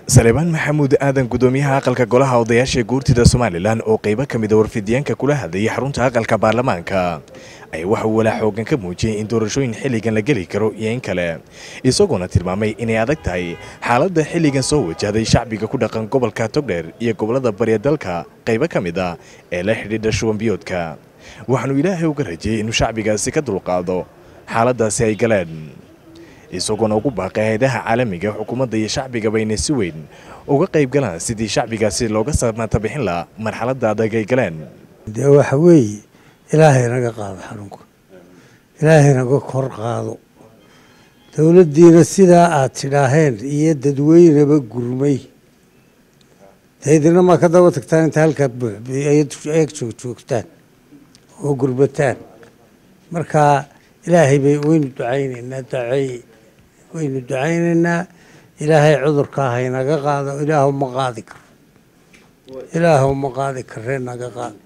Salebaan Maxamuud Aadan gudoomiyaha aqalka golaha odayaasha guurtida Somaliland oo qayb ka mid ah warfidyaanka kula hadlayay xarunta aqalka baarlamaanka ay wax walaal xoogan ka muujiyay in doorashooyin xilligan la gali karo iyo in kale isaguna tilmaamay inay adag tahay xaaladda xilligan soo wajahday shacbiga ku dhaqan gobolka Togdheer iyo gobolada bariya dalka qayb ka mid ah ee la xidhiidha shuban biyoodka waxaanu Ilaahay uga rajayay inuu shacbigaasi ka dulqaado xaaladdaasi ay galeen isaguna ugu baaqay hay'adaha caalamiga xukuumadda iyo shacbiga bayna si weyn uga qayb galaan sidii shacbigaasi looga saamaynta bixin lahaa marxaladda adag ay galeen waxa weeye Ilaahay naga qaado xarunka Ilaahay naga kor qaado dawladdiina sidaa aad tidhaaheen iyo dadweynaba gurmay taydina ma ka daba tagtaan inta halka ay joogtaan oo gurbataan marka Ilaahay bay waynu ducaynaynaa Ilaahay cudurka haynaga qaado Ilaahu ma qaadi karo naga qaado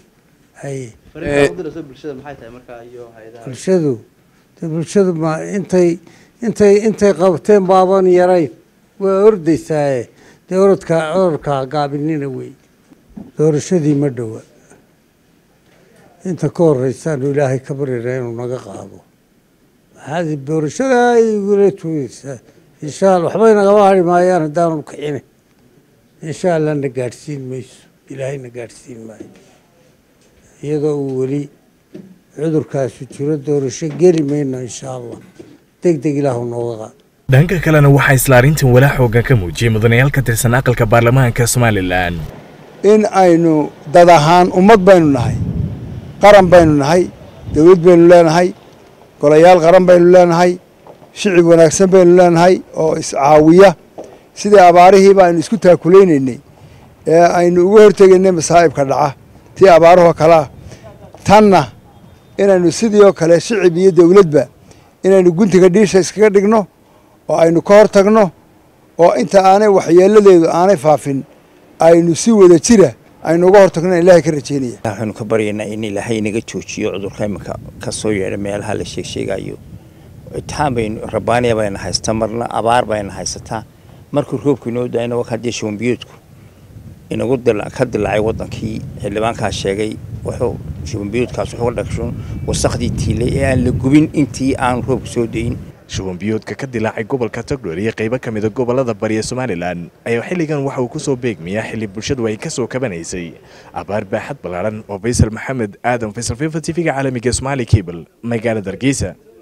bulshadu ma intay qabteen baaban yarayn waa ordaysaa cudurka gaabinina wey doorashadii ma dhowa inta ka horeysaanu Ilaahay ka baryayna inuu naga qaado هذه الدورشة يقول تويس إن شاء الله حبينا قواعد ما يانا دارهم كحينه إن شاء الله نقارسين ميس إلهي نقارسين معي يضعوا لي عذر كاسو تشرد دورشة قري مينا إن شاء الله دق لهم نوغا dhanka kalena waxa isla arintan walaac xoogan ka muujiyay mudanayaal ka tirsan aqalka baarlamaanka Somaliland in aynu dad ahaan ummad baynu nahay qaran baynu nahay dawlad baynu leenahay golayaal qaran baynu leenahay shicib wanaagsan baynu leenahay oo iscaawiya sidii abaarihii baan isku taakuleynay ee aynu ugu hortagnay masaa'ibka dhaca tii abaaruhu kala tanna inaynu sidii oo kale shicib iyo dawladba inaynu guntiga dhiisha iskaga dhigno oo aynu ka hortagno oo inta aanay waxyeeladeedu aanay faafin aynu si wada jira aynu uga hortagno Ilaahay ka rajeynaya waxaanu ka baryaynaa in Ilaahay naga joojiyo cudurka imika ka soo yeedhay meelaha la sheegayo taameen rabaaniya bayna haystaa marna abaar bayna haysataa markuu roobku inoo daayna waxa hadii shuban biyoodku inagu dilaacay wadankii xildhibaanka sheegay wuxuu shuban biyoodkaas wuxuu dhagshoon wasaqdii tiilay ee aan la gubin intii aan roobku soo deyin shuban biyoodka ka dilaacay gobolka Togdheer iyo qayb ka mid ah gobolada bariya Somaliland ayaa xilligan waxa uu ku soo beegmaya xilli bulshadu ay ka soo kabanaysay abaar baaxad balaaran oo Faysal Maxamed Aadan Faysal TV-ga caalamiga Somali Cable magaalada Hargeysa.